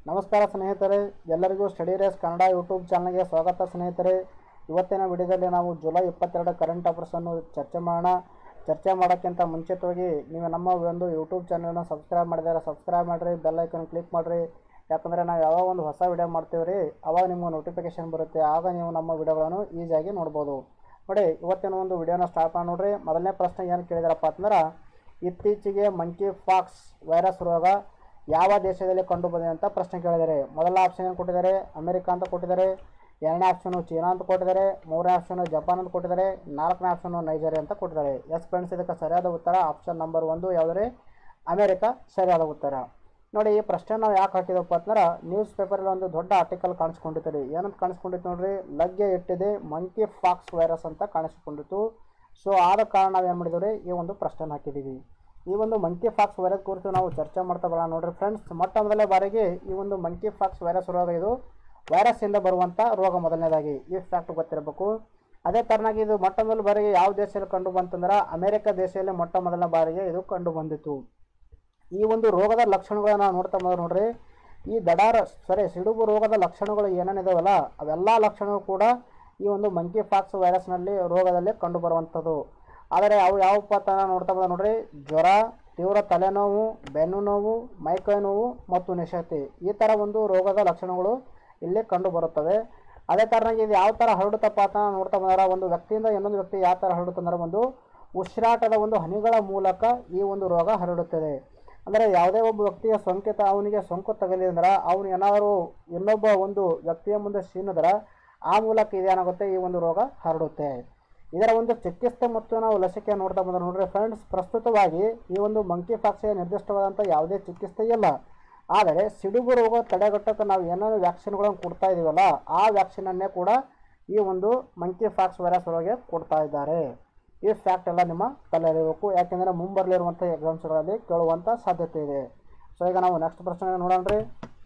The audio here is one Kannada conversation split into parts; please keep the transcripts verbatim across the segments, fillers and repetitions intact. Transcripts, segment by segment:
ನಮಸ್ಕಾರ ಸ್ನೇಹಿತರೆ, ಎಲ್ಲರಿಗೂ ಸ್ಟಡಿ ರೇಸ್ ಕನ್ನಡ ಯೂಟ್ಯೂಬ್ ಚಾನಲ್ಗೆ ಸ್ವಾಗತ ಸ್ನೇಹಿತರೆ. ಇವತ್ತಿನ ವಿಡಿಯೋದಲ್ಲಿ ನಾವು ಜುಲೈ ಇಪ್ಪತ್ತೆರಡು ಕರೆಂಟ್ ಅಫೇರ್ಸನ್ನು ಚರ್ಚೆ ಮಾಡೋಣ. ಚರ್ಚೆ ಮಾಡೋಕ್ಕಿಂತ ಮುಂಚಿತವಾಗಿ ನೀವು ನಮ್ಮ ಒಂದು ಯೂಟ್ಯೂಬ್ ಚಾನಲ್ನ ಸಬ್ಸ್ಕ್ರೈಬ್ ಮಾಡಿದರೆ ಸಬ್ಸ್ಕ್ರೈಬ್ ಮಾಡಿರಿ, ಬೆಲ್ ಐಕನ್ ಕ್ಲಿಕ್ ಮಾಡಿರಿ. ಯಾಕಂದರೆ ನಾವು ಯಾವಾಗ ಒಂದು ಹೊಸ ವಿಡಿಯೋ ಮಾಡ್ತೀವಿ ರೀ, ಅವಾಗ ನಿಮ್ಗೆ ನೋಟಿಫಿಕೇಶನ್ ಬರುತ್ತೆ. ಆಗ ನೀವು ನಮ್ಮ ವಿಡಿಯೋಗಳನ್ನು ಈಸಿಯಾಗಿ ನೋಡ್ಬೋದು. ನೋಡಿ, ಇವತ್ತಿನ ಒಂದು ವಿಡಿಯೋನ ಸ್ಟಾರ್ಟ್ ಮಾಡಿ ನೋಡ್ರಿ. ಮೊದಲನೇ ಪ್ರಶ್ನೆ ಏನು ಕೇಳಿದಾರಪ್ಪ ಅಂತಂದ್ರೆ, ಇತ್ತೀಚೆಗೆ ಮಂಕಿ ಫಾಕ್ಸ್ ವೈರಸ್ ರೋಗ ಯಾವ ದೇಶದಲ್ಲಿ ಕಂಡು ಬಂದಿದೆ ಅಂತ ಪ್ರಶ್ನೆ ಕೇಳಿದ್ದಾರೆ. ಮೊದಲ ಆಪ್ಷನ್ ಏನು ಕೊಟ್ಟಿದ್ದಾರೆ, ಅಮೆರಿಕ ಅಂತ ಕೊಟ್ಟಿದ್ದಾರೆ. ಎರಡನೇ ಆಪ್ಷನು ಚೀನಾ ಅಂತ ಕೊಟ್ಟಿದ್ದಾರೆ. ಮೂರನೇ ಆಪ್ಷನು ಜಪಾನ್ ಅಂತ ಕೊಟ್ಟಿದ್ದಾರೆ. ನಾಲ್ಕನೇ ಆಪ್ಷನು ನೈಜೀರಿಯಾ ಅಂತ ಕೊಟ್ಟಿದ್ದಾರೆ. ಎಸ್ ಫ್ರೆಂಡ್ಸ್, ಇದಕ್ಕೆ ಸರಿಯಾದ ಉತ್ತರ ಆಪ್ಷನ್ ನಂಬರ್ ಒಂದು ಯಾವುದೇ ಅಮೆರಿಕ ಸರಿಯಾದ ಉತ್ತರ. ನೋಡಿ, ಈ ಪ್ರಶ್ನೆ ನಾವು ಯಾಕೆ ಹಾಕಿದಪ್ಪ ಅಂತಂದ್ರೆ, ನ್ಯೂಸ್ ಪೇಪರಲ್ಲಿ ಒಂದು ದೊಡ್ಡ ಆರ್ಟಿಕಲ್ ಕಾಣಿಸ್ಕೊಂಡಿತ್ತು ರೀ. ಏನಂತ ಕಾಣಿಸ್ಕೊಂಡಿತ್ತು ನೋಡ್ರಿ, ಲಗ್ಗೆ ಇಟ್ಟಿದೆ ಮಂಕಿ ಫಾಕ್ಸ್ ವೈರಸ್ ಅಂತ ಕಾಣಿಸ್ಕೊಂಡಿತ್ತು. ಸೊ ಆದ ಕಾರಣ ನಾವು ಏನು ಮಾಡಿದ್ದೀವಿ ರೀ, ಈ ಒಂದು ಪ್ರಶ್ನೆ ಹಾಕಿದ್ದೀವಿ. ಈ ಒಂದು ಮಂಕಿ ಫಾಕ್ಸ್ ವೈರಸ್ ಕುರಿತು ನಾವು ಚರ್ಚೆ ಮಾಡ್ತಾ ಬರೋಣ. ನೋಡ್ರಿ ಫ್ರೆಂಡ್ಸ್, ಮೊಟ್ಟ ಮೊದಲನೇ ಬಾರಿಗೆ ಈ ಒಂದು ಮಂಕಿ ಫಾಕ್ಸ್ ವೈರಸ್ ರೋಗ ಇದು ವೈರಸ್ಸಿಂದ ಬರುವಂಥ ರೋಗ. ಮೊದಲನೇದಾಗಿ ಈ ಫ್ಯಾಕ್ಟ್ ಗೊತ್ತಿರಬೇಕು. ಅದೇ ಥರನಾಗಿ ಇದು ಮೊಟ್ಟ ಮೊದಲ ಬಾರಿಗೆ ಯಾವ ದೇಶದಲ್ಲಿ ಕಂಡು ಬಂತಂದ್ರೆ, ಅಮೆರಿಕ ದೇಶದಲ್ಲಿ ಮೊಟ್ಟ ಮೊದಲನೇ ಬಾರಿಗೆ ಇದು ಕಂಡು ಬಂದಿತ್ತು. ಈ ಒಂದು ರೋಗದ ಲಕ್ಷಣಗಳನ್ನ ನಾವು ನೋಡ್ತಾ ಬಂದ್ರೆ ನೋಡ್ರಿ, ಈ ದಡಾರ ಸರಿ ಸಿಡುಬು ರೋಗದ ಲಕ್ಷಣಗಳು ಏನೇನಿದಾವಲ್ಲ ಅವೆಲ್ಲ ಲಕ್ಷಣಗಳು ಕೂಡ ಈ ಒಂದು ಮಂಕಿ ಫಾಕ್ಸ್ ವೈರಸ್ನಲ್ಲಿ ರೋಗದಲ್ಲಿ ಕಂಡು ಬರುವಂಥದ್ದು. ಆದರೆ ಅವು ಯಾವಪ್ಪ ಅಂತ ನೋಡ್ತಾ ಬಂದ ನೋಡ್ರಿ, ಜ್ವರ, ತೀವ್ರ ತಲೆನೋವು, ಬೆನ್ನು ನೋವು, ಮೈಕೈ ನೋವು ಮತ್ತು ನಿಶಕ್ತಿ, ಈ ಥರ ಒಂದು ರೋಗದ ಲಕ್ಷಣಗಳು ಇಲ್ಲಿ ಕಂಡು ಬರುತ್ತವೆ. ಅದೇ ಥರನಾಗಿ ಇದು ಯಾವ ಥರ ಹರಡುತ್ತಪ್ಪ ಅಂತ ನೋಡ್ತಾ ಬಂದರೆ, ಒಂದು ವ್ಯಕ್ತಿಯಿಂದ ಇನ್ನೊಂದು ವ್ಯಕ್ತಿ ಯಾವ ಥರ ಹರಡುತ್ತಂದ್ರೆ, ಒಂದು ಉಸಿರಾಟದ ಒಂದು ಹನಿಗಳ ಮೂಲಕ ಈ ಒಂದು ರೋಗ ಹರಡುತ್ತದೆ. ಅಂದರೆ ಯಾವುದೇ ಒಬ್ಬ ವ್ಯಕ್ತಿಯ ಸೋಂಕಿತ ಅವನಿಗೆ ಸೋಂಕು ತಗಲಿದ್ರೆ ಅವನು ಏನಾದರೂ ಇನ್ನೊಬ್ಬ ಒಂದು ವ್ಯಕ್ತಿಯ ಮುಂದೆ ಸೀನಿದ್ರೆ ಆ ಮೂಲಕ ಇದೇನಾಗುತ್ತೆ, ಈ ಒಂದು ರೋಗ ಹರಡುತ್ತೆ. ಇದರ ಒಂದು ಚಿಕಿತ್ಸೆ ಮತ್ತು ನಾವು ಲಸಿಕೆ ನೋಡ್ತಾ ಬಂದ್ರೆ ನೋಡ್ರಿ ಫ್ರೆಂಡ್ಸ್, ಪ್ರಸ್ತುತವಾಗಿ ಈ ಒಂದು ಮಂಕಿ ಫಾಕ್ಸ್ಗೆ ನಿರ್ದಿಷ್ಟವಾದಂಥ ಯಾವುದೇ ಚಿಕಿತ್ಸೆ ಇಲ್ಲ. ಆದರೆ ಸಿಡುಬು ರೋಗ ತಡೆಗಟ್ಟಕ್ಕೆ ನಾವು ಏನಾದರೂ ವ್ಯಾಕ್ಸಿನ್ಗಳನ್ನು ಕೊಡ್ತಾ ಇದ್ದೀವಲ್ಲ, ಆ ವ್ಯಾಕ್ಸಿನನ್ನೇ ಕೂಡ ಈ ಒಂದು ಮಂಕಿ ಫಾಕ್ಸ್ ವೈರಸ್ ರೋಗಕ್ಕೆ ಕೊಡ್ತಾ ಇದ್ದಾರೆ. ಈ ಫ್ಯಾಕ್ಟ್ ಎಲ್ಲ ನಿಮ್ಮ ತಲೆಯಲ್ಲಿರಬೇಕು, ಯಾಕೆಂದರೆ ಮುಂಬರಲಿರುವಂಥ ಎಕ್ಸಾಮ್ಸ್ಗಳಲ್ಲಿ ಕೇಳುವಂಥ ಸಾಧ್ಯತೆ ಇದೆ. ಸೊ ಈಗ ನಾವು ನೆಕ್ಸ್ಟ್ ಪ್ರಶ್ನೆ ನೋಡೋಣ ರೀ.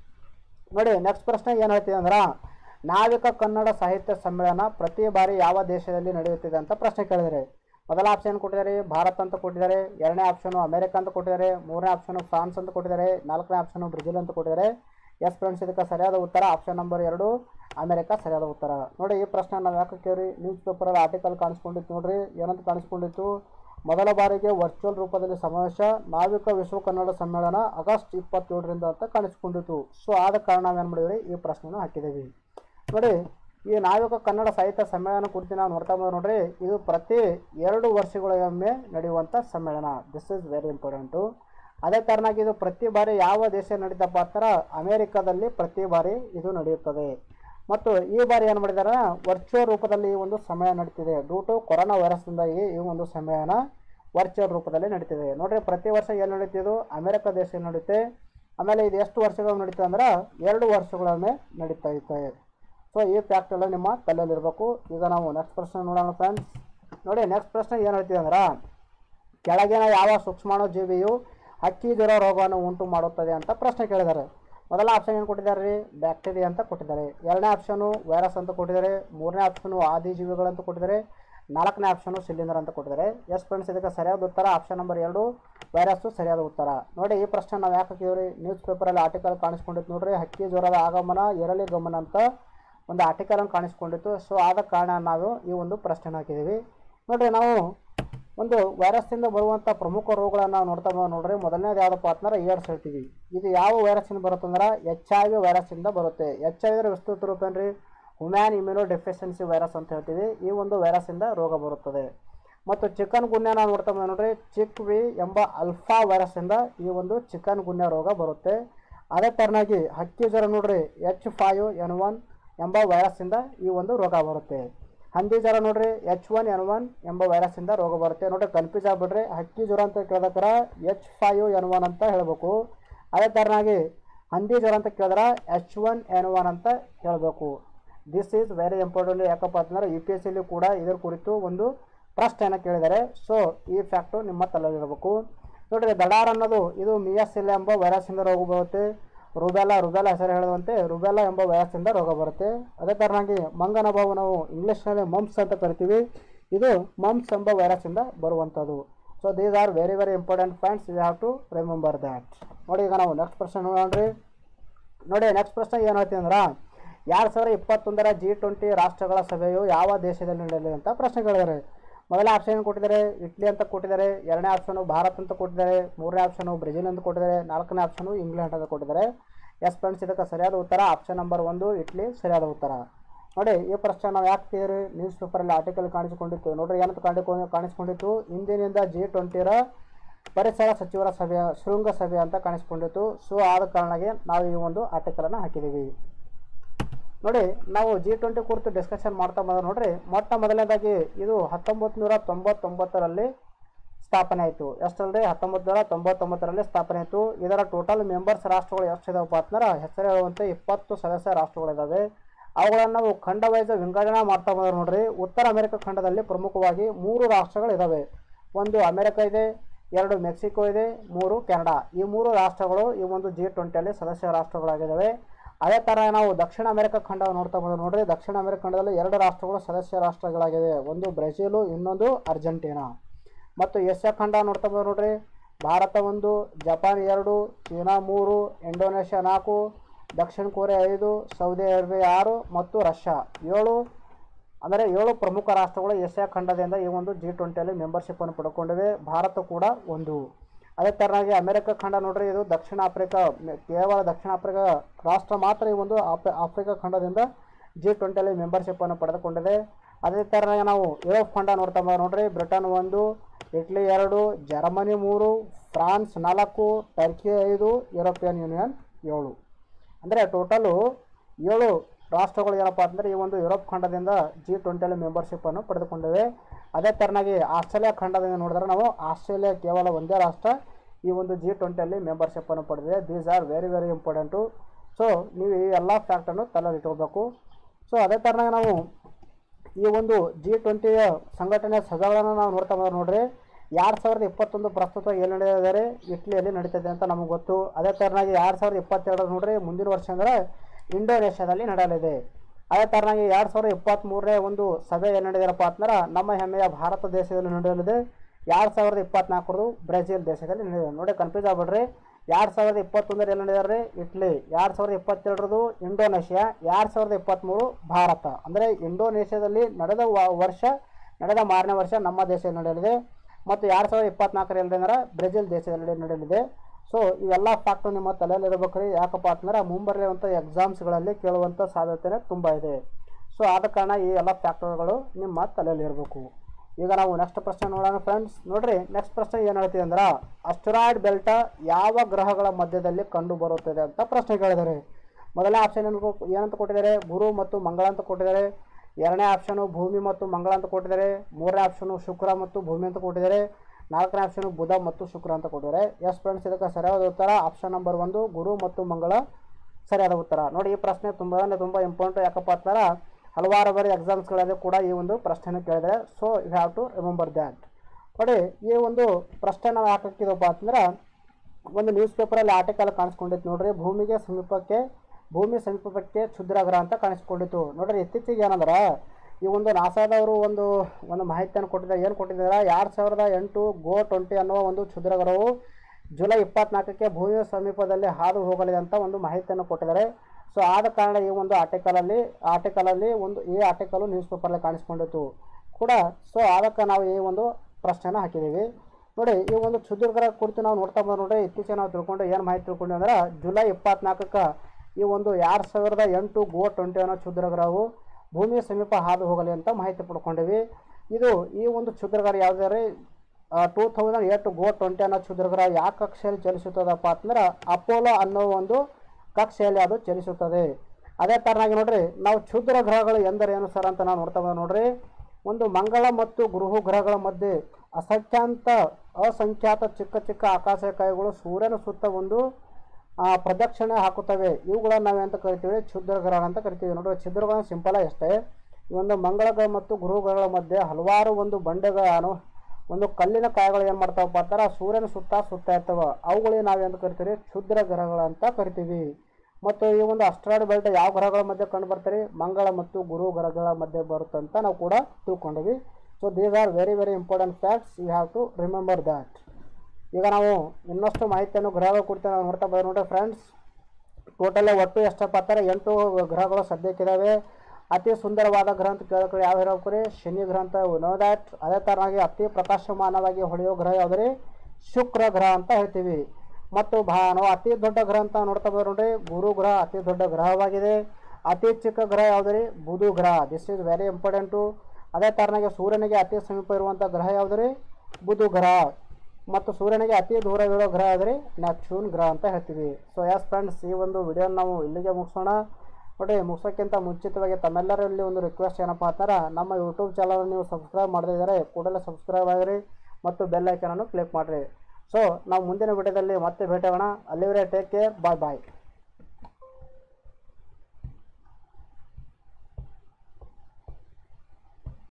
ನೋಡಿ, ನೆಕ್ಸ್ಟ್ ಪ್ರಶ್ನೆ ಏನು ಹೇಳ್ತೀವಿ ಅಂದ್ರೆ, ನಾವಿಕ ಕನ್ನಡ ಸಾಹಿತ್ಯ ಸಮ್ಮೇಳನ ಪ್ರತಿ ಬಾರಿ ಯಾವ ದೇಶದಲ್ಲಿ ನಡೆಯುತ್ತಿದೆ ಅಂತ ಪ್ರಶ್ನೆ ಕೇಳಿದರೆ, ಮೊದಲ ಆಪ್ಷನ್ ಕೊಟ್ಟಿದ್ದಾರೆ ಭಾರತ ಅಂತ ಕೊಟ್ಟಿದ್ದಾರೆ. ಎರಡನೇ ಆಪ್ಷನು ಅಮೆರಿಕ ಅಂತ ಕೊಟ್ಟಿದ್ದಾರೆ. ಮೂರನೇ ಆಪ್ಷನು ಫ್ರಾನ್ಸ್ ಅಂತ ಕೊಟ್ಟಿದ್ದಾರೆ. ನಾಲ್ಕನೇ ಆಪ್ಷನು ಬ್ರೆಜಿಲ್ ಅಂತ ಕೊಟ್ಟಿದ್ದಾರೆ. ಎಸ್ ಫ್ರೆಂಡ್ಸ್, ಇದಕ್ಕೆ ಸರಿಯಾದ ಉತ್ತರ ಆಪ್ಷನ್ ನಂಬರ್ ಎರಡು ಅಮೆರಿಕ ಸರಿಯಾದ ಉತ್ತರ. ನೋಡಿ, ಈ ಪ್ರಶ್ನೆ ನಾವು ಯಾಕೆ ಕೇಳಿ, ನ್ಯೂಸ್ ಪೇಪರಲ್ಲಿ ಆರ್ಟಿಕಲ್ ಕಾಣಿಸ್ಕೊಂಡಿತ್ತು ನೋಡ್ರಿ. ಏನಂತ ಕಾಣಿಸ್ಕೊಂಡಿತ್ತು, ಮೊದಲ ಬಾರಿಗೆ ವರ್ಚುವಲ್ ರೂಪದಲ್ಲಿ ಸಮಾವೇಶ ನಾವಿಕ ವಿಶ್ವ ಕನ್ನಡ ಸಮ್ಮೇಳನ ಆಗಸ್ಟ್ ಇಪ್ಪತ್ತೇಳರಿಂದ ಅಂತ ಕಾಣಿಸ್ಕೊಂಡಿತ್ತು. ಸೊ ಆದ ಕಾರಣ ನಾವೇನು ಮಾಡಿದ್ರಿ, ಈ ಪ್ರಶ್ನೆನ ಹಾಕಿದ್ದೀವಿ. ನೋಡಿ, ಈ ನಾವಿಕ ಕನ್ನಡ ಸಾಹಿತ್ಯ ಸಮ್ಮೇಳನ ಕುರಿತು ನಾವು ನೋಡ್ತಾ ಬಂದ್ರೆ ನೋಡ್ರಿ, ಇದು ಪ್ರತಿ ಎರಡು ವರ್ಷಗಳಿಗೊಮ್ಮೆ ನಡೆಯುವಂಥ ಸಮ್ಮೇಳನ. This is very important. ಅದೇ ಥರನಾಗಿ ಇದು ಪ್ರತಿ ಬಾರಿ ಯಾವ ದೇಶ ನಡೀತಪ್ಪ ಅಂತಾರೆ, ಅಮೇರಿಕಾದಲ್ಲಿ ಪ್ರತಿ ಬಾರಿ ಇದು ನಡೆಯುತ್ತದೆ. ಮತ್ತು ಈ ಬಾರಿ ಏನು ಮಾಡಿದ್ದಾರೆ, ವರ್ಚುವಲ್ ರೂಪದಲ್ಲಿ ಈ ಒಂದು ಸಮ್ಮೇಳನ ನಡೀತಿದೆ. ಡ್ಯೂ ಟು ಕೊರೋನಾ ವೈರಸ್ನಿಂದಾಗಿ ಈ ಒಂದು ಸಮ್ಮೇಳನ ವರ್ಚುವಲ್ ರೂಪದಲ್ಲಿ ನಡೀತಿದೆ. ನೋಡ್ರಿ, ಪ್ರತಿ ವರ್ಷ ಏನು ನಡೀತಿದ್ದು, ಅಮೆರಿಕ ದೇಶ ನಡೀತೆ. ಆಮೇಲೆ ಇದು ಎಷ್ಟು ವರ್ಷಗಳು ನಡೀತದೆ ಅಂದ್ರೆ, ಎರಡು ವರ್ಷಗಳೊಮ್ಮೆ ನಡೀತಾ ಇರ್ತದೆ. ಸೊ ಈ ಫ್ಯಾಕ್ಟ್ ಎಲ್ಲ ನಿಮ್ಮ ತಲೆಯಲ್ಲಿರಬೇಕು. ಈಗ ನಾವು ನೆಕ್ಸ್ಟ್ ಪ್ರಶ್ನೆ ನೋಡೋಣ ಫ್ರೆಂಡ್ಸ್. ನೋಡಿ, ನೆಕ್ಸ್ಟ್ ಪ್ರಶ್ನೆ ಏನು ಹೇಳ್ತೀವಿ ಅಂದ್ರೆ, ಕೆಳಗಿನ ಯಾವ ಸೂಕ್ಷ್ಮಾಣು ಜೀವಿಯು ಹಕ್ಕಿ ಜ್ವರ ರೋಗವನ್ನು ಉಂಟು ಮಾಡುತ್ತದೆ ಅಂತ ಪ್ರಶ್ನೆ ಕೇಳಿದ್ದಾರೆ. ಮೊದಲ ಆಪ್ಷನ್ ಏನು ಕೊಟ್ಟಿದ್ದಾರೆ ರೀ, ಬ್ಯಾಕ್ಟೀರಿಯಾ ಅಂತ ಕೊಟ್ಟಿದ್ದಾರೆ. ಎರಡನೇ ಆಪ್ಷನು ವೈರಸ್ ಅಂತ ಕೊಟ್ಟಿದ್ದಾರೆ. ಮೂರನೇ ಆಪ್ಷನು ಆದಿಜೀವಿಗಳು ಅಂತ ಕೊಟ್ಟಿದ್ದಾರೆ. ನಾಲ್ಕನೇ ಆಪ್ಷನು ಸಿಲಿಂಡರ್ ಅಂತ ಕೊಟ್ಟಿದ್ದಾರೆ. ಎಸ್ ಫ್ರೆಂಡ್ಸ್, ಇದಕ್ಕೆ ಸರಿಯಾದ ಉತ್ತರ ಆಪ್ಷನ್ ನಂಬರ್ ಎರಡು ವೈರಸ್ಸು ಸರಿಯಾದ ಉತ್ತರ. ನೋಡಿ, ಈ ಪ್ರಶ್ನೆ ನಾವು ಯಾಕೆ ಹಾಕಿದ್ವಿ, ನ್ಯೂಸ್ ಪೇಪರಲ್ಲಿ ಆರ್ಟಿಕಲ್ ಕಾಣಿಸ್ಕೊಂಡಿತ್ತು ನೋಡ್ರಿ, ಹಕ್ಕಿ ಜ್ವರದ ಆಗಮನ ಎರಳಿ ಗಮನ ಅಂತ ಒಂದು ಆರ್ಟಿಕಲನ್ನು ಕಾಣಿಸ್ಕೊಂಡಿತ್ತು. ಸೊ ಆದ ಕಾರಣ ನಾವು ಈ ಒಂದು ಪ್ರಶ್ನೆ ಹಾಕಿದ್ದೀವಿ. ನೋಡ್ರಿ, ನಾವು ಒಂದು ವೈರಸ್ಸಿಂದ ಬರುವಂಥ ಪ್ರಮುಖ ರೋಗಗಳನ್ನು ನಾವು ನೋಡ್ತಾ ಬಂದು ನೋಡ್ರಿ, ಮೊದಲನೇದು ಯಾವುದಪ್ಪ ಅಂತಂದ್ರೆ ಏಡ್ಸ್ ಹೇಳ್ತೀವಿ. ಇದು ಯಾವ ವೈರಸ್ಸಿಂದ ಬರುತ್ತೆ ಅಂದ್ರೆ, ಎಚ್ ಐ ವಿ ವೈರಸ್ಸಿಂದ ಬರುತ್ತೆ. ಎಚ್ ಐ ವಿ ವಿಸ್ತೃತ ರೂಪ ಏನ್ರಿ, ಹ್ಯೂಮ್ಯಾನ್ ಇಮ್ಯುನೋ ಡೆಫಿಷಿಯನ್ಸಿ ವೈರಸ್ ಅಂತ ಹೇಳ್ತೀವಿ. ಈ ಒಂದು ವೈರಸ್ಸಿಂದ ರೋಗ ಬರುತ್ತದೆ. ಮತ್ತು ಚಿಕನ್ ಗುನ್ಯ ನಾವು ನೋಡ್ತಾ ಬಂದು ನೋಡ್ರಿ, ಚಿಕ್ ವಿ ಎಂಬ ಅಲ್ಫಾ ವೈರಸ್ಸಿಂದ ಈ ಒಂದು ಚಿಕನ್ ಗುನ್ಯ ರೋಗ ಬರುತ್ತೆ. ಅದೇ ಥರನಾಗಿ ಹಕ್ಕಿ ಜ್ವರ ನೋಡ್ರಿ, ಎಚ್ ಫೈವ್ ಎನ್ ಒನ್ ಎಂಬ ವೈರಸ್ಸಿಂದ ಈ ಒಂದು ರೋಗ ಬರುತ್ತೆ. ಹಂದಿ ಜ್ವರ ನೋಡ್ರಿ, ಎಚ್ ಒನ್ ಎನ್ ಒನ್ ಎಂಬ ವೈರಸ್ಸಿಂದ ರೋಗ ಬರುತ್ತೆ. ನೋಡ್ರಿ, ಕನ್ಫ್ಯೂಸ್ ಆಗ್ಬಿಡ್ರಿ, ಹಕ್ಕಿ ಜ್ವರ ಅಂತ ಕೇಳಿದ್ರೆ ಎಚ್ ಫೈವ್ ಎನ್ ಒನ್ ಅಂತ ಹೇಳಬೇಕು. ಅದೇ ಥರನಾಗಿ ಹಂದಿ ಜ್ವರ ಅಂತ ಕೇಳಿದ್ರೆ ಎಚ್ ಒನ್ ಎನ್ ಒನ್ ಅಂತ ಹೇಳಬೇಕು. This is very important. ಯಾಕಪ್ಪ ಅಂತಂದ್ರೆ ಯು ಪಿ ಎಸ್ ಸಿಲಿ ಕೂಡ ಇದರ ಕುರಿತು ಒಂದು ಪ್ರಶ್ನೆಯನ್ನು ಕೇಳಿದ್ದಾರೆ. ಸೊ ಈ ಫ್ಯಾಕ್ಟು ನಿಮ್ಮ ತಲೆಯಲ್ಲಿರಬೇಕು. ನೋಡ್ರಿ, ದಡಾರ್ ಅನ್ನೋದು ಇದು ಮಿಯಾಸಿಲ್ ಎಂಬ ವೈರಸ್ಸಿಂದ ರೋಗ ಬರುತ್ತೆ. ರುಬೆಲಾ ರುಬೆಲಾ ಹೆಸರು ಹೇಳುವಂತೆ ರುಬೆಲಾ ಎಂಬ ವೈರಸ್ಸಿಂದ ರೋಗ ಬರುತ್ತೆ. ಅದೇ ಥರನಾಗಿ ಮಂಗನ ಬಾವು ನಾವು ಇಂಗ್ಲೀಷ್ನಲ್ಲಿ ಮಮ್ಸ್ ಅಂತ ಕರಿತೀವಿ. ಇದು ಮಮ್ಸ್ ಎಂಬ ವೈರಸ್ಸಿಂದ ಬರುವಂಥದ್ದು. So these are very very important points. You have to remember that. ನೋಡಿ, ಈಗ ನಾವು ನೆಕ್ಸ್ಟ್ ಪ್ರಶ್ನೆ ನೋಡೋಣ ರೀ. ನೋಡಿ ನೆಕ್ಸ್ಟ್ ಪ್ರಶ್ನೆ ಏನು ಹೇಳ್ತೀನಿ ಅಂದ್ರೆ ಎರಡು ಸಾವಿರದ ಇಪ್ಪತ್ತೊಂದರ ಜಿ ಟ್ವೆಂಟಿ ರಾಷ್ಟ್ರಗಳ ಸಭೆಯು ಯಾವ ದೇಶದಲ್ಲಿ ನಡೆಯಲಿದೆ ಅಂತ ಪ್ರಶ್ನೆ ಕೇಳಿದ್ದಾರೆ. ಮೊದಲ ಆಪ್ಷನ್ ಕೊಟ್ಟಿದ್ದಾರೆ ಇಟ್ಲಿ ಅಂತ ಕೊಟ್ಟಿದ್ದಾರೆ, ಎರಡನೇ ಆಪ್ಷನು ಭಾರತ್ ಅಂತ ಕೊಟ್ಟಿದ್ದಾರೆ, ಮೂರನೇ ಆಪ್ಷನು ಬ್ರೆಜಿಲ್ ಅಂತ ಕೊಟ್ಟಿದ್ದಾರೆ, ನಾಲ್ಕನೇ ಆಪ್ಷನು ಇಂಗ್ಲೆಂಡ್ ಅಂತ ಕೊಟ್ಟಿದ್ದಾರೆ. ಎಸ್ ಫ್ರೆಂಡ್ಸ್, ಇದಕ್ಕೆ ಸರಿಯಾದ ಉತ್ತರ ಆಪ್ಷನ್ ನಂಬರ್ ಒಂದು ಇಟ್ಲಿ ಸರಿಯಾದ ಉತ್ತರ. ನೋಡಿ ಈ ಪ್ರಶ್ನೆ ನಾವು ಯಾಕೆ ಕೇಳಿದ್ರಿ, ನ್ಯೂಸ್ ಪೇಪರಲ್ಲಿ ಆರ್ಟಿಕಲ್ ಕಾಣಿಸಿಕೊಂಡಿತ್ತು. ನೋಡ್ರಿ ಏನಂತ ಕಾಣಿಕೊಂಡು ಕಾಣಿಸ್ಕೊಂಡಿತ್ತು ಇಂದಿನಿಂದ ಜಿ ಟ್ವೆಂಟಿರ ಪರಿಸರ ಸಚಿವರ ಸಭೆಯ ಶೃಂಗ ಸಭೆ ಅಂತ ಕಾಣಿಸ್ಕೊಂಡಿತ್ತು. ಸೊ ಆದ ಕಾರಣಕ್ಕೆ ನಾವು ಈ ಒಂದು ಆರ್ಟಿಕಲನ್ನು ಹಾಕಿದ್ದೀವಿ. ನೋಡಿ ನಾವು ಜಿ ಟ್ವೆಂಟಿ ಕುರಿತು ಡಿಸ್ಕಷನ್ ಮಾಡ್ತಾ ಬಂದ ನೋಡ್ರಿ ಮೊಟ್ಟ ಮೊದಲನೇದಾಗಿ ಇದು ಹತ್ತೊಂಬತ್ತು ನೂರ ತೊಂಬತ್ತೊಂಬತ್ತರಲ್ಲಿ ಸ್ಥಾಪನೆ ಆಯಿತು. ಎಷ್ಟಲ್ಲದೆ ಹತ್ತೊಂಬತ್ತು ನೂರ ತೊಂಬತ್ತೊಂಬತ್ತರಲ್ಲಿ ಸ್ಥಾಪನೆ ಆಯಿತು. ಇದರ ಟೋಟಲ್ ಮೆಂಬರ್ಸ್ ರಾಷ್ಟ್ರಗಳು ಎಷ್ಟಿದಾವಪ್ಪ ಅಂತಂದ್ರೆ ಹೆಸರು ಹೇಳುವಂತೆ ಇಪ್ಪತ್ತು ಸದಸ್ಯ ರಾಷ್ಟ್ರಗಳಿದ್ದಾವೆ. ಅವುಗಳನ್ನು ನಾವು ಖಂಡ ವೈಸ್ ವಿಂಗಡಣೆ ಮಾಡ್ತಾ ಬಂದ್ರೆ ನೋಡ್ರಿ ಉತ್ತರ ಅಮೆರಿಕ ಖಂಡದಲ್ಲಿ ಪ್ರಮುಖವಾಗಿ ಮೂರು ರಾಷ್ಟ್ರಗಳಿದ್ದಾವೆ. ಒಂದು ಅಮೆರಿಕ ಇದೆ, ಎರಡು ಮೆಕ್ಸಿಕೋ ಇದೆ, ಮೂರು ಕೆನಡಾ. ಈ ಮೂರು ರಾಷ್ಟ್ರಗಳು ಈ ಒಂದು ಜಿ ಟ್ವೆಂಟಿಯಲ್ಲಿ ಸದಸ್ಯ ರಾಷ್ಟ್ರಗಳಾಗಿದ್ದಾವೆ. ಅದೇ ಥರ ನಾವು ದಕ್ಷಿಣ ಅಮೆರಿಕ ಖಂಡ ನೋಡ್ತಾ ಬಂದ್ರೆ ನೋಡ್ರಿ ದಕ್ಷಿಣ ಅಮೆರಿಕ ಖಂಡದಲ್ಲಿ ಎರಡು ರಾಷ್ಟ್ರಗಳು ಸದಸ್ಯ ರಾಷ್ಟ್ರಗಳಾಗಿವೆ. ಒಂದು ಬ್ರೆಜಿಲು, ಇನ್ನೊಂದು ಅರ್ಜೆಂಟೀನಾ. ಮತ್ತು ಏಷ್ಯಾ ಖಂಡ ನೋಡ್ತಾ ಬಂದ್ರೆ ನೋಡ್ರಿ ಭಾರತ ಒಂದು, ಜಪಾನ್ ಎರಡು, ಚೀನಾ ಮೂರು, ಇಂಡೋನೇಷ್ಯಾ ನಾಲ್ಕು, ದಕ್ಷಿಣ ಕೊರಿಯಾ ಐದು, ಸೌದಿ ಅರೇಬಿಯಾ ಆರು ಮತ್ತು ರಷ್ಯಾ ಏಳು. ಅಂದರೆ ಏಳು ಪ್ರಮುಖ ರಾಷ್ಟ್ರಗಳು ಏಷ್ಯಾ ಖಂಡದಿಂದ ಈ ಒಂದು ಜಿ ಟ್ವೆಂಟಿಯಲ್ಲಿ ಮೆಂಬರ್ಶಿಪ್ಪನ್ನು ಪಡ್ಕೊಂಡಿವೆ. ಭಾರತ ಕೂಡ ಒಂದು. ಅದೇ ಥರನಾಗಿ ಅಮೆರಿಕ ಖಂಡ ನೋಡ್ರಿ ಇದು ದಕ್ಷಿಣ ಆಫ್ರಿಕಾ, ಕೇವಲ ದಕ್ಷಿಣ ಆಫ್ರಿಕಾ ರಾಷ್ಟ್ರ ಮಾತ್ರ ಈ ಒಂದು ಆಫ್ರಿಕಾ ಖಂಡದಿಂದ ಜಿ ಟ್ವೆಂಟಿಯಲ್ಲಿ ಮೆಂಬರ್ಶಿಪ್ಪನ್ನು ಪಡೆದುಕೊಂಡಿದೆ. ಅದೇ ಥರನಾಗಿ ನಾವು ಯುರೋಪ್ ಖಂಡ ನೋಡ್ತಾ ನೋಡ್ರಿ ಬ್ರಿಟನ್ ಒಂದು, ಇಟ್ಲಿ ಎರಡು, ಜರ್ಮನಿ ಮೂರು, ಫ್ರಾನ್ಸ್ ನಾಲ್ಕು, ಟರ್ಕಿ ಐದು, ಯುರೋಪಿಯನ್ ಯೂನಿಯನ್ ಏಳು. ಅಂದರೆ ಟೋಟಲು ಏಳು ರಾಷ್ಟ್ರಗಳು ಏನಪ್ಪ ಅಂದರೆ ಈ ಒಂದು ಯುರೋಪ್ ಖಂಡದಿಂದ ಜಿ ಟ್ವೆಂಟಿಯಲ್ಲಿ ಮೆಂಬರ್ಶಿಪ್ಪನ್ನು ಪಡೆದುಕೊಂಡಿವೆ. ಅದೇ ಥರನಾಗಿ ಆಸ್ಟ್ರೇಲಿಯಾ ಖಂಡದಿಂದ ನೋಡಿದ್ರೆ ನಾವು ಆಸ್ಟ್ರೇಲಿಯಾ ಕೇವಲ ಒಂದೇ ರಾಷ್ಟ್ರ ಈ ಒಂದು ಜಿ ಟ್ವೆಂಟಿಯಲ್ಲಿ ಮೆಂಬರ್ಶಿಪ್ಪನ್ನು ಪಡೆದಿದೆ. These are very very important. So ನೀವು ಈ ಎಲ್ಲ ಫ್ಯಾಕ್ಟನ್ನು ತಲೆಯಲ್ಲಿ ಇಟ್ಕೋಬೇಕು. ಸೊ ಅದೇ ಥರನಾಗಿ ನಾವು ಈ ಒಂದು ಜಿ ಟ್ವೆಂಟಿಯ ಸಂಘಟನೆಯ ಸಭೆಗಳನ್ನು ನಾವು ನೋಡ್ತಾ ಬಂದ್ರೆ ನೋಡ್ರಿ ಎರಡು ಸಾವಿರದ ಇಪ್ಪತ್ತೊಂದು ಪ್ರಸ್ತುತ ಎಲ್ಲಿ ನಡೆದಿದ್ದಾರೆ ಇಟ್ಲಿಯಲ್ಲಿ ನಡೀತಿದೆ ಅಂತ ನಮಗೆ ಗೊತ್ತು. ಅದೇ ಥರನಾಗಿ ಎರಡು ಸಾವಿರದ ಇಪ್ಪತ್ತೆರಡು ನೋಡ್ರಿ ಮುಂದಿನ ವರ್ಷ ಅಂದರೆ ಇಂಡೋನೇಷ್ಯಾದಲ್ಲಿ ನಡೆಯಲಿದೆ. ಅದೇ ಥರನಾಗಿ ಎರಡು ಸಾವಿರದ ಇಪ್ಪತ್ತ್ಮೂರನೇ ಒಂದು ಸಭೆ ಏನು ನಡೆದಿರಪ್ಪ ಅಂತಂದ್ರೆ ನಮ್ಮ ಹೆಮ್ಮೆಯ ಭಾರತ ದೇಶದಲ್ಲಿ ನಡೆಯಲಿದೆ. ಎರಡು ಸಾವಿರದ ಇಪ್ಪತ್ನಾಲ್ಕರದು ಬ್ರೆಜಿಲ್ ದೇಶದಲ್ಲಿ ನಡೆದಿದೆ. ನೋಡಿ ಕನ್ಫ್ಯೂಸ್ ಆಗ್ಬಿಡ್ರಿ. ಎರಡು ಸಾವಿರದ ಇಪ್ಪತ್ತೊಂದರಲ್ಲಿ ಎಲ್ಲಿ ನಡೆದಾರೆ ಇಟ್ಲಿ, ಎರಡು ಸಾವಿರದ ಇಪ್ಪತ್ತೆರಡರದು ಇಂಡೋನೇಷ್ಯಾ, ಎರಡು ಸಾವಿರದ ಇಪ್ಪತ್ತ್ಮೂರು ಭಾರತ. ಅಂದರೆ ಇಂಡೋನೇಷ್ಯಾದಲ್ಲಿ ನಡೆದ ವರ್ಷ ನಡೆದ ಮಾರನೇ ವರ್ಷ ನಮ್ಮ ದೇಶದಲ್ಲಿ ನಡೆಯಲಿದೆ. ಮತ್ತು ಎರಡು ಸಾವಿರದ ಇಪ್ಪತ್ನಾಲ್ಕರಲ್ಲಿ ಅಂದರೆ ಬ್ರೆಜಿಲ್ ದೇಶದಲ್ಲಿ ನಡೆಯಲಿದೆ. ಸೊ ಇವೆಲ್ಲ ಫ್ಯಾಕ್ಟರ್ ನಿಮ್ಮ ತಲೆಯಲ್ಲಿ ಇರಬೇಕ್ರಿ. ಯಾಕಪ್ಪ ಅಂತಂದ್ರೆ ಮುಂಬರುವಂಥ ಎಕ್ಸಾಮ್ಸ್ಗಳಲ್ಲಿ ಕೇಳುವಂಥ ಸಾಧ್ಯತೆ ತುಂಬ ಇದೆ. ಸೊ ಆದ ಕಾರಣ ಈ ಎಲ್ಲ ಫ್ಯಾಕ್ಟರ್ಗಳು ನಿಮ್ಮ ತಲೆಯಲ್ಲಿ ಇರಬೇಕು. ಈಗ ನಾವು ನೆಕ್ಸ್ಟ್ ಪ್ರಶ್ನೆ ನೋಡೋಣ ಫ್ರೆಂಡ್ಸ್. ನೋಡ್ರಿ ನೆಕ್ಸ್ಟ್ ಪ್ರಶ್ನೆ ಏನು ಹೇಳ್ತೀವಿ ಅಂದ್ರೆ ಅಸ್ಟೆರಾಯ್ಡ್ ಬೆಲ್ಟ ಯಾವ ಗ್ರಹಗಳ ಮಧ್ಯದಲ್ಲಿ ಕಂಡು ಬರುತ್ತದೆ ಅಂತ ಪ್ರಶ್ನೆ ಕೇಳಿದ್ದಾರೆ. ಮೊದಲನೇ ಆಪ್ಷನ್ ಏನಂತ ಕೊಟ್ಟಿದ್ದಾರೆ, ಗುರು ಮತ್ತು ಮಂಗಳ ಅಂತ ಕೊಟ್ಟಿದ್ದಾರೆ. ಎರಡನೇ ಆಪ್ಷನು ಭೂಮಿ ಮತ್ತು ಮಂಗಳ ಅಂತ ಕೊಟ್ಟಿದ್ದಾರೆ. ಮೂರನೇ ಆಪ್ಷನು ಶುಕ್ರ ಮತ್ತು ಭೂಮಿ ಅಂತ ಕೊಟ್ಟಿದ್ದಾರೆ. ನಾಲ್ಕನೇ ಆಪ್ಷನು ಬುಧ ಮತ್ತು ಶುಕ್ರ ಅಂತ ಕೊಟ್ಟಿದ್ದಾರೆ. ಎಸ್ ಫ್ರೆಂಡ್ಸ್, ಇದಕ್ಕೆ ಸರಿಯಾದ ಉತ್ತರ ಆಪ್ಷನ್ ನಂಬರ್ ಒಂದು ಗುರು ಮತ್ತು ಮಂಗಳ ಸರಿಯಾದ ಉತ್ತರ. ನೋಡಿ ಈ ಪ್ರಶ್ನೆ ತುಂಬ ತುಂಬ ಇಂಪಾರ್ಟೆಂಟ್. ಯಾಕಪ್ಪ ಅಂತಂದ್ರೆ ಹಲವಾರು ಬಾರಿ ಎಕ್ಸಾಮ್ಸ್ಗಳಲ್ಲಿ ಕೂಡ ಈ ಒಂದು ಪ್ರಶ್ನೆನ ಕೇಳಿದರೆ. So you have to remember that. ನೋಡಿ ಈ ಒಂದು ಪ್ರಶ್ನೆ ನಾವು ಯಾಕೆ ಹಾಕಿದಪ್ಪ ಅಂತಂದ್ರೆ ಒಂದು ನ್ಯೂಸ್ ಪೇಪರಲ್ಲಿ ಆರ್ಟಿಕಲ್ ಕಾಣಿಸ್ಕೊಂಡಿತ್ತು ನೋಡ್ರಿ, ಭೂಮಿಗೆ ಸಮೀಪಕ್ಕೆ ಭೂಮಿ ಸಮೀಪಕ್ಕೆ ಕ್ಷುದ್ರಗ್ರಹ ಅಂತ ಕಾಣಿಸ್ಕೊಂಡಿತ್ತು. ನೋಡ್ರಿ ಇತ್ತೀಚೆಗೆ ಏನಂದ್ರೆ ಈ ಒಂದು ನಾಸಾದವರು ಒಂದು ಒಂದು ಮಾಹಿತಿಯನ್ನು ಕೊಟ್ಟಿದ್ದಾರೆ. ಏನು ಕೊಟ್ಟಿದ್ದಾರೆ, ಎರಡು ಸಾವಿರದ ಎಂಟು ಗೋ ಟ್ವೆಂಟಿ ಅನ್ನುವ ಒಂದು ಕ್ಷುದ್ರಗ್ರಹವು ಜುಲೈ ಇಪ್ಪತ್ನಾಲ್ಕಕ್ಕೆ ಭೂಮಿಯ ಸಮೀಪದಲ್ಲಿ ಹಾದು ಹೋಗಲಿದೆ ಅಂತ ಒಂದು ಮಾಹಿತಿಯನ್ನು ಕೊಟ್ಟಿದ್ದಾರೆ. ಸೊ ಆದ ಕಾರಣ ಈ ಒಂದು ಆರ್ಟಿಕಲಲ್ಲಿ ಆರ್ಟಿಕಲಲ್ಲಿ ಒಂದು ಈ ಆರ್ಟಿಕಲು ನ್ಯೂಸ್ ಪೇಪರಲ್ಲಿ ಕಾಣಿಸ್ಕೊಂಡಿತ್ತು ಕೂಡ. ಸೊ ಅದಕ್ಕೆ ನಾವು ಈ ಒಂದು ಪ್ರಶ್ನೆನ ಹಾಕಿದ್ದೀವಿ. ನೋಡಿ ಈ ಒಂದು ಕ್ಷುದ್ರಗ್ರಹ ಕುರಿತು ನಾವು ನೋಡ್ತಾ ಬಂದು ನೋಡ್ರಿ ಇತ್ತೀಚೆಗೆ ನಾವು ತಿಳ್ಕೊಂಡು ಏನು ಮಾಹಿತಿ ತಿಳ್ಕೊಂಡ್ವಿ ಅಂದ್ರೆ ಜುಲೈ ಇಪ್ಪತ್ನಾಲ್ಕಕ್ಕೆ ಈ ಒಂದು ಎರಡು ಸಾವಿರದ ಎಂಟು ಗೋ ಟ್ವೆಂಟಿ ಅನ್ನೋ ಕ್ಷುದ್ರಗ್ರಹವು ಭೂಮಿಯ ಸಮೀಪ ಹಾದು ಹೋಗಲಿ ಅಂತ ಮಾಹಿತಿ ಪಡ್ಕೊಂಡಿವಿ. ಇದು ಈ ಒಂದು ಕ್ಷುದ್ರಗ್ರಹ ಯಾವುದಾದ್ರೆ two thousand eight go twenty ಅನ್ನೋ ಕ್ಷುದ್ರಗ್ರಹ ಯಾವ ಕಕ್ಷೆಯಲ್ಲಿ ಚಲಿಸುತ್ತದಪ್ಪ ಅಂತಂದ್ರೆ ಅಪೋಲೋ ಅನ್ನೋ ಒಂದು ಕಕ್ಷೆಯಲ್ಲಿ ಅದು ಚಲಿಸುತ್ತದೆ. ಅದೇ ಥರನಾಗಿ ನೋಡ್ರಿ ನಾವು ಕ್ಷುದ್ರ ಗ್ರಹಗಳು ಎಂದರೇನು ಸರ್ ಅಂತ ನಾವು ನೋಡ್ತಾ ಬಂದ ನೋಡ್ರಿ, ಒಂದು ಮಂಗಳ ಮತ್ತು ಗೃಹ ಗ್ರಹಗಳ ಮಧ್ಯೆ ಅಸಂಖ್ಯಾಂತ ಅಸಂಖ್ಯಾತ ಚಿಕ್ಕ ಚಿಕ್ಕ ಆಕಾಶಕಾಯಗಳು ಸೂರ್ಯನ ಸುತ್ತ ಒಂದು ಪ್ರದಕ್ಷಿಣೆ ಹಾಕುತ್ತವೆ. ಇವುಗಳನ್ನು ನಾವು ಎಂತ ಕರಿತೀವಿ, ಕ್ಷುದ್ರ ಗ್ರಹ ಅಂತ ಕರಿತೀವಿ. ನೋಡ್ರಿ ಕ್ಷುದ್ರಗ್ರಹ ಸಿಂಪಲ್ ಅಷ್ಟೇ. ಈ ಒಂದು ಮಂಗಳ ಗ್ರಹ ಮತ್ತು ಗೃಹ ಗ್ರಹಗಳ ಮಧ್ಯೆ ಹಲವಾರು ಒಂದು ಬಂಡೆಗಳು ಒಂದು ಕಲ್ಲಿನ ಕಾಯಗಳು ಏನು ಮಾಡ್ತಾವಪ್ಪ ಅಂತಾರೆ ಸೂರ್ಯನ ಸುತ್ತ ಸುತ್ತ ಇರ್ತವೆ. ಅವುಗಳಿಗೆ ನಾವು ಎಂತ ಕರಿತೀವಿ, ಕ್ಷುದ್ರ ಗ್ರಹಗಳಂತ ಕರಿತೀವಿ. ಮತ್ತು ಈ ಒಂದು ಅಸ್ಟ್ರಾಯ್ಡ್ ಬೆಲ್ಟ್ ಯಾವ ಗ್ರಹಗಳ ಮಧ್ಯೆ ಕಂಡು ಬರ್ತಾರೆ, ಮಂಗಳ ಮತ್ತು ಗುರು ಗ್ರಹಗಳ ಮಧ್ಯೆ ಬರುತ್ತಂತ ನಾವು ಕೂಡ ತಿಳ್ಕೊಂಡಿವಿ. So these are very very important facts, you have to remember that. ಈಗ ನಾವು ಇನ್ನಷ್ಟು ಮಾಹಿತಿಯನ್ನು ಗ್ರಹಗಳ ಕುರಿತು ನಾವು ನೋಡ್ತಾ ಬಂದ ನೋಡ್ರಿ ಫ್ರೆಂಡ್ಸ್, ಟೋಟಲ್ ಒಟ್ಟು ಎಷ್ಟಪ್ಪ ಅಂತಾರೆ ಎಂಟು ಗ್ರಹಗಳು ಸದ್ಯಕ್ಕಿದ್ದಾವೆ. ಅತಿ ಸುಂದರವಾದ ಗ್ರಹ ಅಂತ ಕೇಳ್ಕೊಳ್ಳಿ ಯಾವ ಹೇಳ್ಕೊರಿ ಶನಿ ಗ್ರಹ ಅಂತ ನೋ ದ್ಯಾಟ್. ಅದೇ ಥರನಾಗಿ ಅತಿ ಪ್ರಕಾಶಮಾನವಾಗಿ ಹೊಳೆಯೋ ಗ್ರಹ ಯಾವುದ್ರಿ ಶುಕ್ರ ಗ್ರಹ ಅಂತ ಹೇಳ್ತೀವಿ. ಮತ್ತು ಭಾ ನಾವು ಅತಿ ದೊಡ್ಡ ಗ್ರಹ ಅಂತ ನೋಡ್ತಾ ಬಂದ್ರೆ ನೋಡ್ರಿ ಗುರು ಗ್ರಹ ಅತಿ ದೊಡ್ಡ ಗ್ರಹವಾಗಿದೆ. ಅತಿ ಚಿಕ್ಕ ಗ್ರಹ ಯಾವುದ್ರಿ ಬುಧ ಗ್ರಹ. This is very important. ಅದೇ ಥರನಾಗಿ ಸೂರ್ಯನಿಗೆ ಅತಿ ಸಮೀಪ ಇರುವಂಥ ಗ್ರಹ ಯಾವುದ್ರಿ ಬುಧ ಗ್ರಹ. ಮತ್ತು ಸೂರ್ಯನಿಗೆ ಅತಿ ದೂರವಿರೋ ಗ್ರಹ ಯಾವುದ್ರಿ ನೆಪ್ಚೂನ್ ಗ್ರಹ ಅಂತ ಹೇಳ್ತೀವಿ. ಸೊ ಎಸ್ ಫ್ರೆಂಡ್ಸ್, ಈ ಒಂದು ವಿಡಿಯೋನ ನಾವು ಇಲ್ಲಿಗೆ ಮುಗಿಸೋಣ. ನೋಡಿ, ಮುಗಿಸೋಕ್ಕಿಂತ ಮುಂಚಿತವಾಗಿ ತಮ್ಮೆಲ್ಲರಲ್ಲಿ ಒಂದು ರಿಕ್ವೆಸ್ಟ್ ಏನಪ್ಪ ಅಂತಾರೆ, ನಮ್ಮ ಯೂಟ್ಯೂಬ್ ಚಾನಲ್ ನೀವು ಸಬ್ಸ್ಕ್ರೈಬ್ ಮಾಡದೇ ಇದ್ದರೆ ಕೂಡಲೇ ಸಬ್ಸ್ಕ್ರೈಬ್ ಆಗಿರಿ ಮತ್ತು ಬೆಲ್ ಐಕನನ್ನು ಕ್ಲಿಕ್ ಮಾಡಿರಿ. ಸೊ ನಾವು ಮುಂದಿನ ವಿಡಿಯೋದಲ್ಲಿ ಮತ್ತೆ ಭೇಟಿಯಾಗೋಣ. ಅಲ್ಲಿವರೆಗೆ ಟೇಕ್ ಕೇರ್, ಬಾಯ್ ಬಾಯ್.